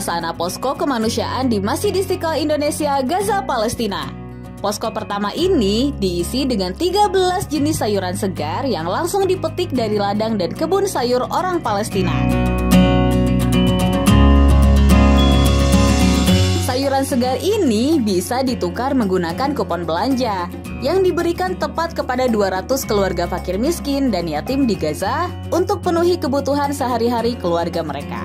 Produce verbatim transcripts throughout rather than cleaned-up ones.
suasana posko kemanusiaan di Masjid Istiqlal Indonesia, Gaza, Palestina. Posko pertama ini diisi dengan tiga belas jenis sayuran segar yang langsung dipetik dari ladang dan kebun sayur orang Palestina. Sayuran segar ini bisa ditukar menggunakan kupon belanja yang diberikan tepat kepada dua ratus keluarga fakir miskin dan yatim di Gaza untuk penuhi kebutuhan sehari-hari keluarga mereka.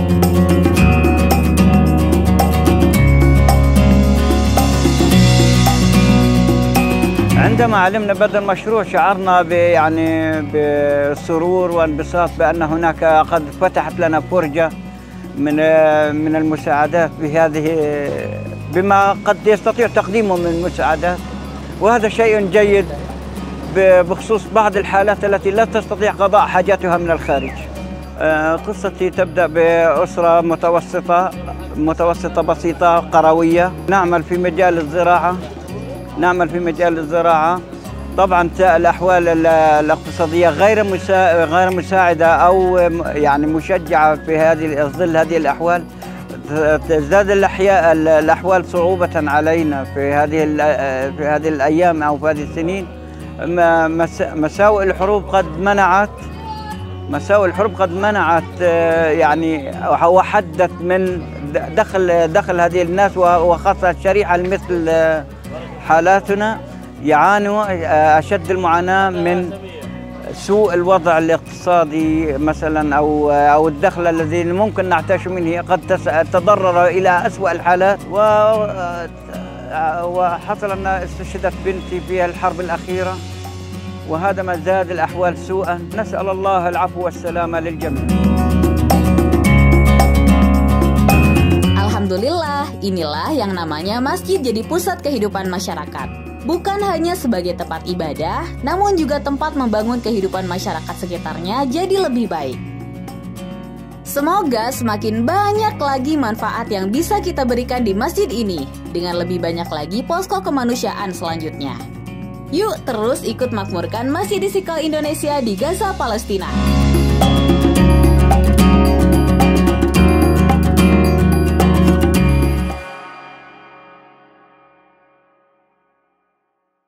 عندما علمنا بدء المشروع شعرنا يعني بسرور وانبساط بأن هناك قد فتحت لنا فرجة من من المساعدات بهذه بما قد يستطيع تقديمه من مساعدات، وهذا شيء جيد بخصوص بعض الحالات التي لا تستطيع قضاء حاجاتها من الخارج. قصتي تبدأ بأسرة متوسطة متوسطة بسيطة قروية، نعمل في مجال الزراعة نعمل في مجال الزراعة. طبعا الأحوال الاقتصادية غير مسا... غير مساعدة أو يعني مشجعة في هذه ظل هذه الأحوال. تزداد الأحياء الأحوال صعوبة علينا في هذه في هذه الأيام أو في هذه السنين. مساوئ الحروب قد منعت مساوئ الحروب قد منعت يعني وحدت من دخل دخل هذه الناس، وخاصة شريحة مثل حالاتنا يعانوا أشد المعاناة من سوء الوضع الاقتصادي مثلا أو أو الدخل الذي ممكن نعتاش منه قد تضرر إلى أسوأ الحالات. وحصل أن استشهدت بنتي في الحرب الأخيرة، وهذا ما زاد الأحوال سوءا. نسأل الله العفو والسلامة للجميع. Alhamdulillah, inilah yang namanya masjid jadi pusat kehidupan masyarakat. Bukan hanya sebagai tempat ibadah, namun juga tempat membangun kehidupan masyarakat sekitarnya jadi lebih baik. Semoga semakin banyak lagi manfaat yang bisa kita berikan di masjid ini, dengan lebih banyak lagi posko kemanusiaan selanjutnya. Yuk terus ikut makmurkan Masjid Istiqlal Indonesia di Gaza, Palestina.